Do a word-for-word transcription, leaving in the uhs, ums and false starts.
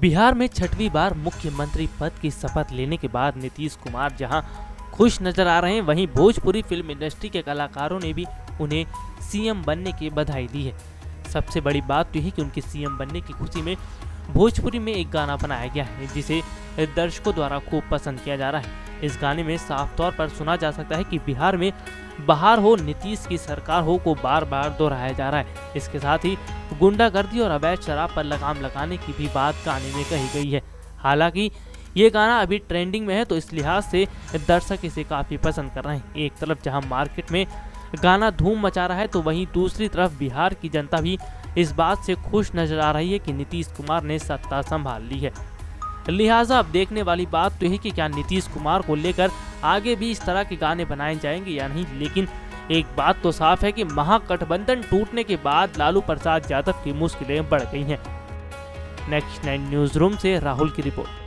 बिहार में छठवीं बार मुख्यमंत्री पद की शपथ लेने के बाद नीतीश कुमार जहां खुश नजर आ रहे हैं, वहीं भोजपुरी फिल्म इंडस्ट्री के कलाकारों ने भी उन्हें सीएम बनने की बधाई दी है। सबसे बड़ी बात तो यह कि उनके सीएम बनने की खुशी में भोजपुरी में एक गाना बनाया गया है, जिसे दर्शकों द्वारा खूब पसंद किया जा रहा है। इस गाने में साफ तौर पर सुना जा सकता है कि बिहार में बहार हो, नीतीश की सरकार हो को बार बार दोहराया जा रहा है। इसके साथ ही गुंडागर्दी और अवैध शराब पर लगाम लगाने की भी बात गाने में कही गई है। हालांकि ये गाना अभी ट्रेंडिंग में है, तो इस लिहाज से दर्शक इसे काफी पसंद कर रहे हैं। एक तरफ जहां मार्केट में गाना धूम मचा रहा है, तो वहीं दूसरी तरफ बिहार की जनता भी इस बात से खुश नजर आ रही है कि नीतीश कुमार ने सत्ता संभाल ली है। लिहाजा अब देखने वाली बात तो है कि क्या नीतीश कुमार को लेकर आगे भी इस तरह के गाने बनाए जाएंगे या नहीं। लेकिन एक बात तो साफ है कि महागठबंधन टूटने के बाद लालू प्रसाद यादव की मुश्किलें बढ़ गई हैं। नेक्स्ट नाइन न्यूज रूम से राहुल की रिपोर्ट।